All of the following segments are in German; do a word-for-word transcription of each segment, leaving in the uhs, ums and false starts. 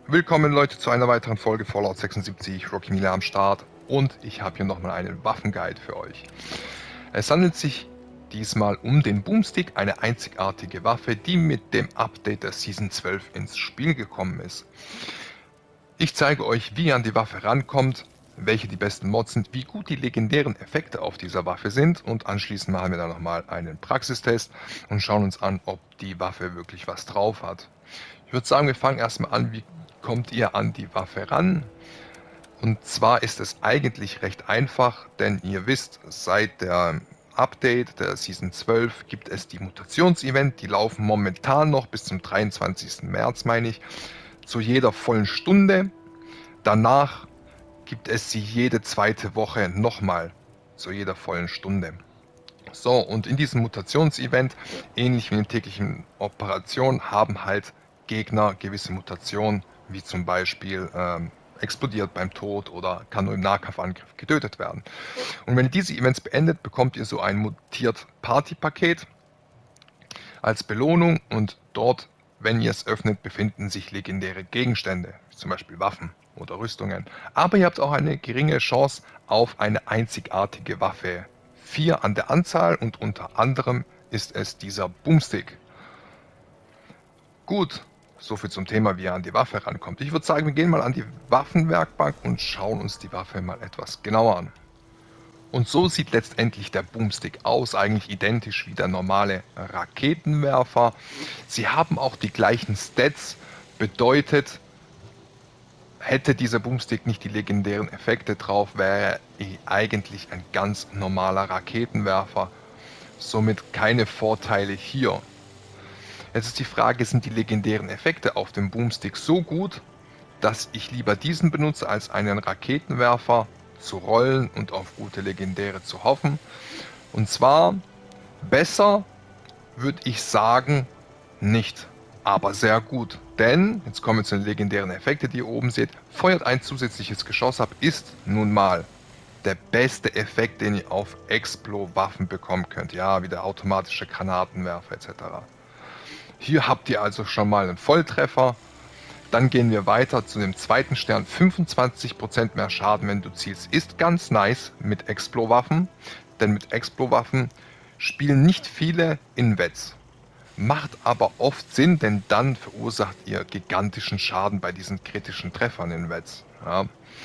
Willkommen Leute zu einer weiteren Folge Fallout sechsundsiebzig, Rocky Miller am Start und ich habe hier nochmal einen Waffenguide für euch. Es handelt sich diesmal um den Boomstick, eine einzigartige Waffe, die mit dem Update der Season zwölf ins Spiel gekommen ist. Ich zeige euch, wie ihr an die Waffe rankommt, welche die besten Mods sind, wie gut die legendären Effekte auf dieser Waffe sind und anschließend machen wir dann nochmal einen Praxistest und schauen uns an, ob die Waffe wirklich was drauf hat. Ich würde sagen, wir fangen erstmal an, wie kommt ihr an die Waffe ran? Und zwar ist es eigentlich recht einfach, denn ihr wisst, seit der Update der Season zwölf gibt es die Mutationsevent, die laufen momentan noch bis zum dreiundzwanzigsten März, meine ich, zu jeder vollen Stunde. Danach gibt es sie jede zweite Woche nochmal zu jeder vollen Stunde. So, und in diesem Mutationsevent, ähnlich wie in den täglichen Operationen, haben halt Gegner gewisse Mutationen, wie zum Beispiel ähm, explodiert beim Tod oder kann nur im Nahkampfangriff getötet werden. Und wenn ihr diese Events beendet, bekommt ihr so ein mutiert Party-Paket als Belohnung und dort, wenn ihr es öffnet, befinden sich legendäre Gegenstände, wie zum Beispiel Waffen oder Rüstungen. Aber ihr habt auch eine geringe Chance auf eine einzigartige Waffe. Vier an der Anzahl und unter anderem ist es dieser Boomstick. Gut. So viel zum Thema, wie er an die Waffe rankommt. Ich würde sagen, wir gehen mal an die Waffenwerkbank und schauen uns die Waffe mal etwas genauer an. Und so sieht letztendlich der Boomstick aus, eigentlich identisch wie der normale Raketenwerfer. Sie haben auch die gleichen Stats, bedeutet, hätte dieser Boomstick nicht die legendären Effekte drauf, wäre er eigentlich ein ganz normaler Raketenwerfer. Somit keine Vorteile hier. Jetzt ist die Frage, sind die legendären Effekte auf dem Boomstick so gut, dass ich lieber diesen benutze, als einen Raketenwerfer zu rollen und auf gute Legendäre zu hoffen? Und zwar besser würde ich sagen nicht, aber sehr gut. Denn, jetzt kommen wir zu den legendären Effekten, die ihr oben seht, feuert ein zusätzliches Geschoss ab, ist nun mal der beste Effekt, den ihr auf Explo-Waffen bekommen könnt. Ja, wie der automatische Granatenwerfer et cetera. Hier habt ihr also schon mal einen Volltreffer. Dann gehen wir weiter zu dem zweiten Stern. fünfundzwanzig Prozent mehr Schaden, wenn du zielst, ist ganz nice mit Explo-Waffen. Denn mit Explo-Waffen spielen nicht viele Invets. Macht aber oft Sinn, denn dann verursacht ihr gigantischen Schaden bei diesen kritischen Treffern Invets. Ja.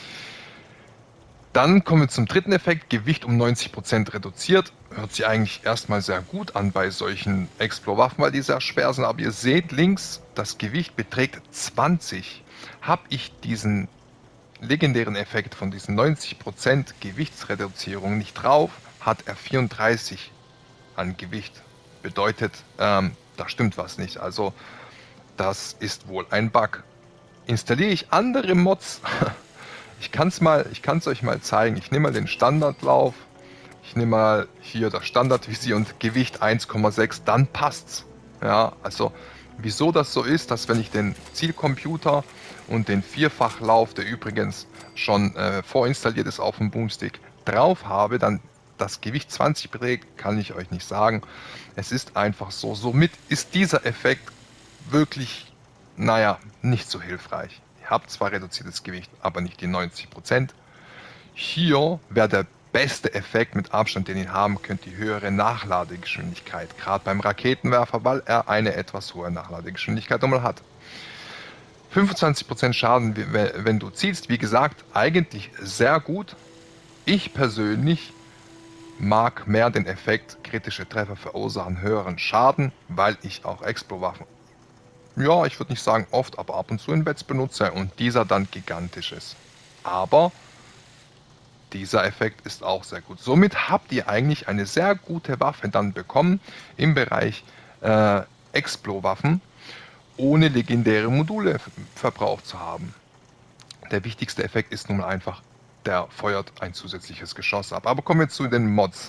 Dann kommen wir zum dritten Effekt, Gewicht um neunzig Prozent reduziert. Hört sich eigentlich erstmal sehr gut an bei solchen Explo-Waffen, weil die sehr schwer sind. Aber ihr seht links, das Gewicht beträgt zwanzig. Habe ich diesen legendären Effekt von diesen neunzig Prozent Gewichtsreduzierung nicht drauf, hat er vierunddreißig an Gewicht. Bedeutet, ähm, da stimmt was nicht. Also das ist wohl ein Bug. Installiere ich andere Mods... Ich kann es mal, ich kann es euch mal zeigen. Ich nehme mal den Standardlauf. Ich nehme mal hier das Standardvisier und Gewicht eins Komma sechs, dann passt's. Ja, also wieso das so ist, dass wenn ich den Zielcomputer und den Vierfachlauf, der übrigens schon äh, vorinstalliert ist auf dem Boomstick, drauf habe, dann das Gewicht zwanzig beträgt, kann ich euch nicht sagen. Es ist einfach so. Somit ist dieser Effekt wirklich, naja, nicht so hilfreich. Ihr habt zwar reduziertes Gewicht, aber nicht die neunzig Prozent. Hier wäre der beste Effekt mit Abstand, den ihr haben könnt, die höhere Nachladegeschwindigkeit. Gerade beim Raketenwerfer, weil er eine etwas hohe Nachladegeschwindigkeit nochmal hat. fünfundzwanzig Prozent Schaden, wenn du zielst. Wie gesagt, eigentlich sehr gut. Ich persönlich mag mehr den Effekt, kritische Treffer verursachen höheren Schaden, weil ich auch Explo-Waffen, ja, ich würde nicht sagen oft, aber ab und zu in Bets benutze und dieser dann gigantisch ist. Aber dieser Effekt ist auch sehr gut. Somit habt ihr eigentlich eine sehr gute Waffe dann bekommen im Bereich äh, Explo-Waffen, ohne legendäre Module verbraucht zu haben. Der wichtigste Effekt ist nun einfach, der feuert ein zusätzliches Geschoss ab. Aber kommen wir zu den Mods.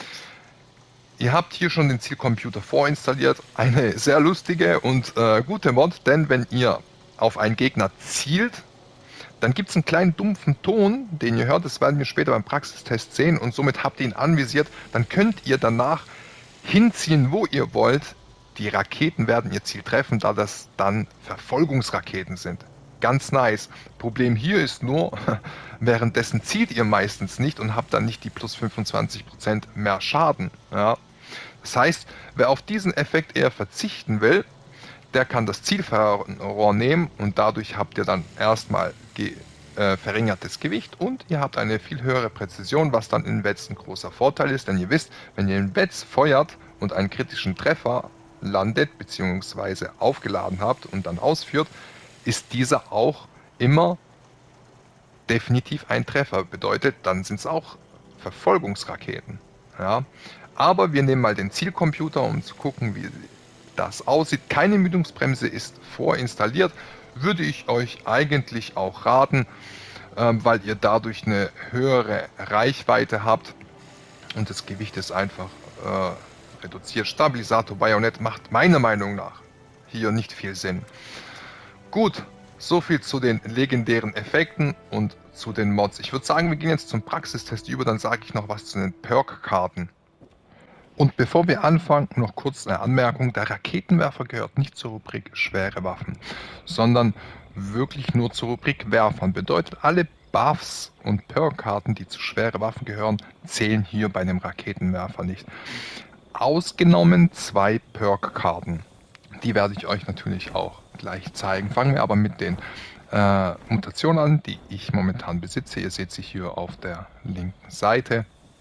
Ihr habt hier schon den Zielcomputer vorinstalliert, eine sehr lustige und äh, gute Mod, denn wenn ihr auf einen Gegner zielt, dann gibt es einen kleinen dumpfen Ton, den ihr hört, das werden wir später beim Praxistest sehen und somit habt ihr ihn anvisiert, dann könnt ihr danach hinziehen, wo ihr wollt. Die Raketen werden ihr Ziel treffen, da das dann Verfolgungsraketen sind. ganz nice. Problem hier ist nur, währenddessen zielt ihr meistens nicht und habt dann nicht die plus fünfundzwanzig Prozent mehr Schaden. Ja. Das heißt, wer auf diesen Effekt eher verzichten will, der kann das Zielfernrohr nehmen und dadurch habt ihr dann erstmal ge äh, verringertes Gewicht und ihr habt eine viel höhere Präzision, was dann in Wetz ein großer Vorteil ist, denn ihr wisst, wenn ihr in Wetz feuert und einen kritischen Treffer landet bzw. aufgeladen habt und dann ausführt, ist dieser auch immer definitiv ein Treffer. Bedeutet, dann sind es auch Verfolgungsraketen. Ja. Aber wir nehmen mal den Zielcomputer, um zu gucken, wie das aussieht. Keine Müdungsbremse ist vorinstalliert. Würde ich euch eigentlich auch raten, ähm, weil ihr dadurch eine höhere Reichweite habt und das Gewicht ist einfach äh, reduziert. Stabilisator Bajonett macht meiner Meinung nach hier nicht viel Sinn. Gut, soviel zu den legendären Effekten und zu den Mods. Ich würde sagen, wir gehen jetzt zum Praxistest über, dann sage ich noch was zu den Perk-Karten. Und bevor wir anfangen, noch kurz eine Anmerkung. Der Raketenwerfer gehört nicht zur Rubrik schwere Waffen, sondern wirklich nur zur Rubrik Werfern. Bedeutet, alle Buffs und Perk-Karten, die zu schwere Waffen gehören, zählen hier bei dem Raketenwerfer nicht. Ausgenommen zwei Perk-Karten. Die werde ich euch natürlich auch gleich zeigen. Fangen wir aber mit den äh, Mutationen an, die ich momentan besitze. Ihr seht sie hier auf der linken Seite.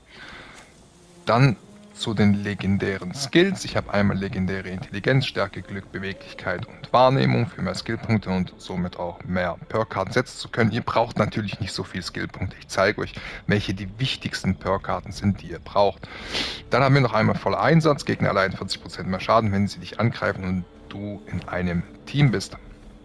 Dann zu den legendären Skills. Ich habe einmal legendäre Intelligenz, Stärke, Glück, Beweglichkeit und Wahrnehmung für mehr Skillpunkte und somit auch mehr Perk-Karten setzen zu können. Ihr braucht natürlich nicht so viel Skillpunkte. Ich zeige euch, welche die wichtigsten Perk-Karten sind, die ihr braucht. Dann haben wir noch einmal voller Einsatz. Gegner allein vierzig Prozent mehr Schaden, wenn sie dich angreifen und du in einem Team bist.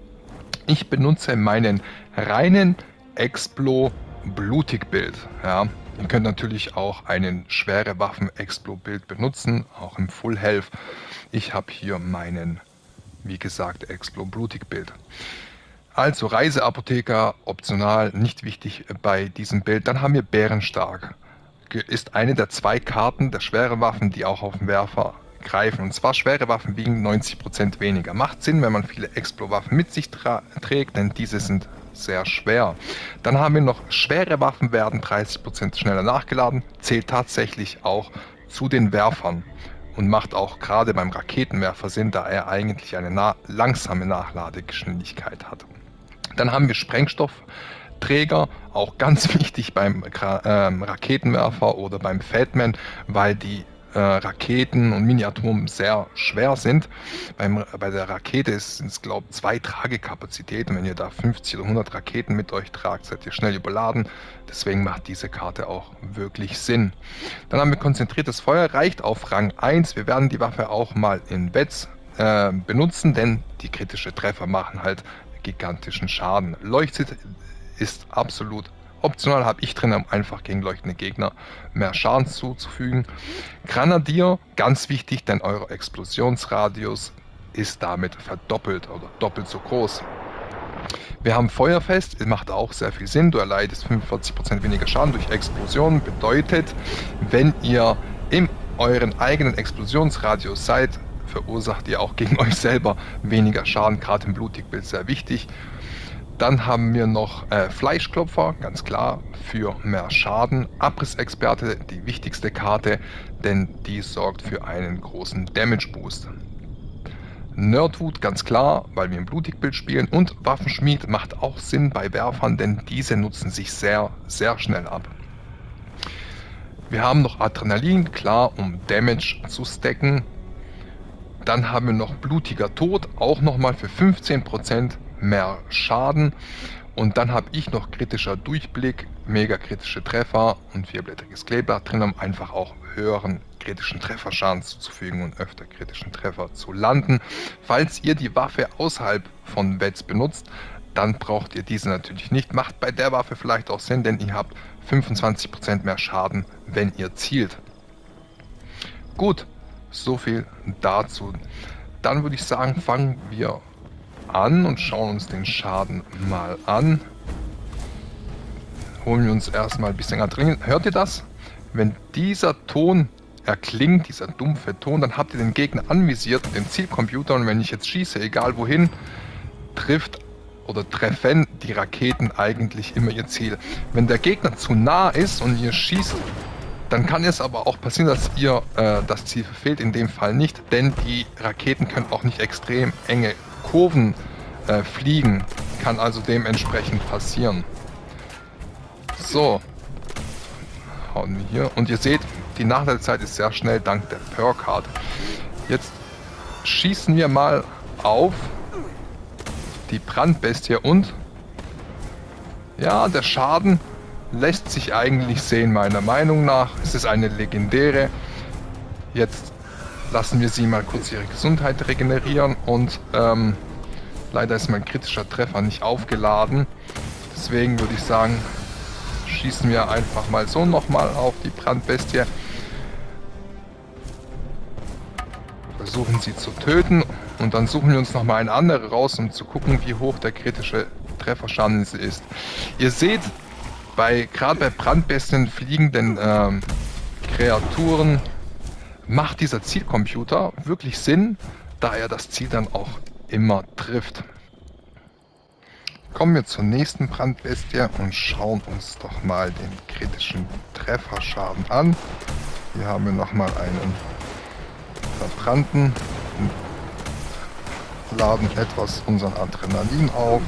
Ich benutze meinen reinen Explo Blutig-Bild. Ja. Ihr könnt natürlich auch einen schwere Waffen-Explo-Bild benutzen, auch im Full Health. Ich habe hier meinen, wie gesagt, Explo-Blutig-Bild. Also Reiseapotheker, optional, nicht wichtig bei diesem Bild. Dann haben wir Bärenstark. Ist eine der zwei Karten der schweren Waffen, die auch auf den Werfer greifen. Und zwar schwere Waffen wiegen neunzig Prozent weniger. Macht Sinn, wenn man viele Explo-Waffen mit sich trägt, denn diese sind sehr schwer. Dann haben wir noch schwere Waffen werden dreißig Prozent schneller nachgeladen, zählt tatsächlich auch zu den Werfern und macht auch gerade beim Raketenwerfer Sinn, da er eigentlich eine na langsame Nachladegeschwindigkeit hat. Dann haben wir Sprengstoffträger, auch ganz wichtig beim äh, Raketenwerfer oder beim Fatman, weil die Äh, Raketen und Miniaturen sehr schwer sind. Beim, bei der Rakete sind es, glaube ich, zwei Tragekapazitäten. Wenn ihr da fünfzig oder hundert Raketen mit euch tragt, seid ihr schnell überladen. Deswegen macht diese Karte auch wirklich Sinn. Dann haben wir konzentriertes Feuer, reicht auf Rang eins. Wir werden die Waffe auch mal in Wetz äh, benutzen, denn die kritische Treffer machen halt gigantischen Schaden. Leuchtet ist absolut optional, habe ich drin, um einfach gegen leuchtende Gegner mehr Schaden zuzufügen. Granadier, ganz wichtig, denn euer Explosionsradius ist damit verdoppelt oder doppelt so groß. Wir haben Feuerfest, macht auch sehr viel Sinn, du erleidest fünfundvierzig Prozent weniger Schaden durch Explosionen, bedeutet, wenn ihr in euren eigenen Explosionsradius seid, verursacht ihr auch gegen euch selber weniger Schaden, gerade im Blutigbild sehr wichtig. Dann haben wir noch äh, Fleischklopfer, ganz klar, für mehr Schaden. Abrissexperte, die wichtigste Karte, denn die sorgt für einen großen Damage Boost. Nerdwut, ganz klar, weil wir im Blutigbild spielen. Und Waffenschmied macht auch Sinn bei Werfern, denn diese nutzen sich sehr, sehr schnell ab. Wir haben noch Adrenalin, klar, um Damage zu stacken. Dann haben wir noch blutiger Tod, auch nochmal für fünfzehn Prozent mehr Schaden. Und dann habe ich noch kritischer Durchblick, mega kritische Treffer und vierblättriges Kleeblatt drin, um einfach auch höheren kritischen Trefferschaden zuzufügen und öfter kritischen Treffer zu landen. Falls ihr die Waffe außerhalb von Wetz benutzt, dann braucht ihr diese natürlich nicht. Macht bei der Waffe vielleicht auch Sinn, denn ihr habt fünfundzwanzig Prozent mehr Schaden, wenn ihr zielt. Gut, so viel dazu. Dann würde ich sagen, fangen wir an und schauen uns den Schaden mal an. Holen wir uns erstmal ein bisschen Adrenalin. Hört ihr das? Wenn dieser Ton erklingt, dieser dumpfe Ton, dann habt ihr den Gegner anvisiert, den Zielcomputer, und wenn ich jetzt schieße, egal wohin, trifft oder treffen die Raketen eigentlich immer ihr Ziel. Wenn der Gegner zu nah ist und ihr schießt, dann kann es aber auch passieren, dass ihr äh, das Ziel verfehlt. In dem Fall nicht, denn die Raketen können auch nicht extrem enge Kurven äh, fliegen. Kann also dementsprechend passieren. So. Hauen wir hier. Und ihr seht, die Nachladezeit ist sehr schnell dank der Perk-Card. Jetzt schießen wir mal auf die Brandbestie und ja, der Schaden lässt sich eigentlich sehen, meiner Meinung nach. Es ist eine legendäre. Jetzt lassen wir sie mal kurz ihre Gesundheit regenerieren und ähm, leider ist mein kritischer Treffer nicht aufgeladen. Deswegen würde ich sagen, schießen wir einfach mal so nochmal auf die Brandbestie. Versuchen sie zu töten und dann suchen wir uns nochmal eine andere raus, um zu gucken, wie hoch der kritische Trefferschaden ist. Ihr seht, bei gerade bei Brandbestien fliegenden ähm, Kreaturen macht dieser Zielcomputer wirklich Sinn, da er das Ziel dann auch immer trifft. Kommen wir zur nächsten Brandbestie und schauen uns doch mal den kritischen Trefferschaden an. Hier haben wir nochmal einen Verbrannten, laden etwas unseren Adrenalin auf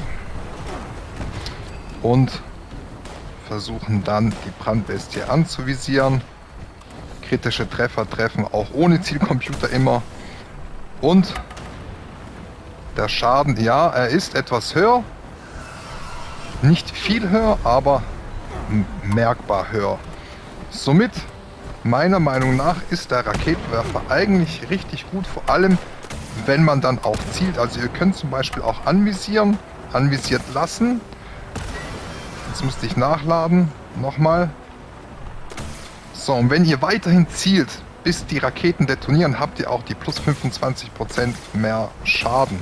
und versuchen dann die Brandbestie anzuvisieren. Kritische Treffer treffen auch ohne Zielcomputer immer. Und der Schaden, ja, er ist etwas höher. Nicht viel höher, aber merkbar höher. Somit, meiner Meinung nach, ist der Raketenwerfer eigentlich richtig gut, vor allem wenn man dann auch zielt. Also ihr könnt zum Beispiel auch anvisieren, anvisiert lassen. Jetzt müsste ich nachladen, nochmal. So, und wenn ihr weiterhin zielt, bis die Raketen detonieren, habt ihr auch die plus fünfundzwanzig Prozent mehr Schaden.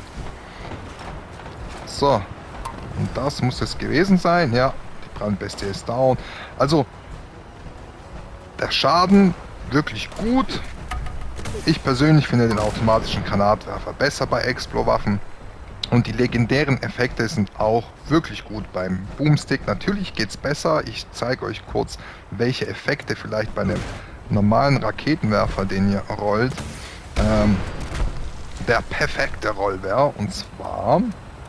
So, und das muss es gewesen sein. Ja, die Brandbestie ist down. Also, der Schaden wirklich gut. Ich persönlich finde den automatischen Granatwerfer besser bei Explo-Waffen. Und die legendären Effekte sind auch wirklich gut beim Boomstick. Natürlich geht es besser. Ich zeige euch kurz, welche Effekte vielleicht bei einem normalen Raketenwerfer, den ihr rollt, ähm, der perfekte Roll wäre. Und zwar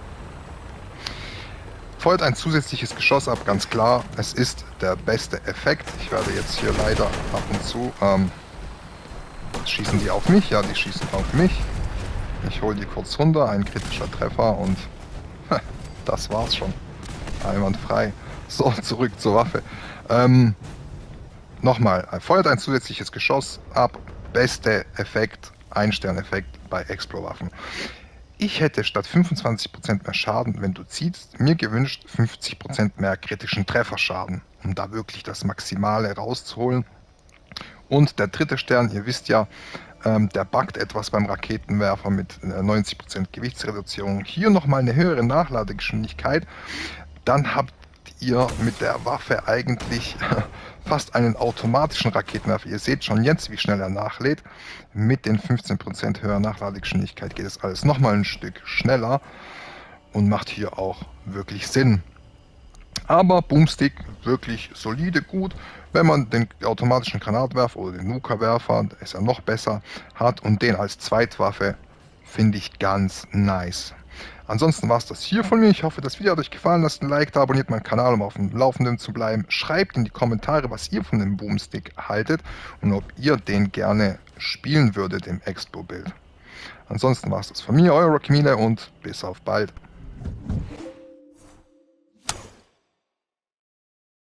feuert ein zusätzliches Geschoss ab, ganz klar. Es ist der beste Effekt. Ich werde jetzt hier leider ab und zu... Ähm, schießen die auf mich? Ja, die schießen auf mich. Ich hole die kurz runter, ein kritischer Treffer und das war's schon. Einwandfrei. So, zurück zur Waffe. Ähm, Nochmal, feuert ein zusätzliches Geschoss ab. Beste Effekt, Ein-Stern-Effekt bei Explo-Waffen. Ich hätte statt fünfundzwanzig Prozent mehr Schaden, wenn du ziehst, mir gewünscht fünfzig Prozent mehr kritischen Trefferschaden, um da wirklich das Maximale rauszuholen. Und der dritte Stern, ihr wisst ja, ähm, der buggt etwas beim Raketenwerfer mit äh, neunzig Prozent Gewichtsreduzierung. Hier nochmal eine höhere Nachladegeschwindigkeit. Dann habt ihr mit der Waffe eigentlich fast einen automatischen Raketenwerfer. Ihr seht schon jetzt, wie schnell er nachlädt. Mit den fünfzehn Prozent höherer Nachladegeschwindigkeit geht es alles nochmal ein Stück schneller und macht hier auch wirklich Sinn. Aber Boomstick wirklich solide, gut. Wenn man den automatischen Granatwerfer oder den Nuka-Werfer, der ist ja noch besser, hat und den als Zweitwaffe, finde ich ganz nice. Ansonsten war es das hier von mir. Ich hoffe, das Video hat euch gefallen. Lasst ein Like da, abonniert meinen Kanal, um auf dem Laufenden zu bleiben. Schreibt in die Kommentare, was ihr von dem Boomstick haltet und ob ihr den gerne spielen würdet im Explo-Bild. Ansonsten war es das von mir, euer Rocky Mille und bis auf bald.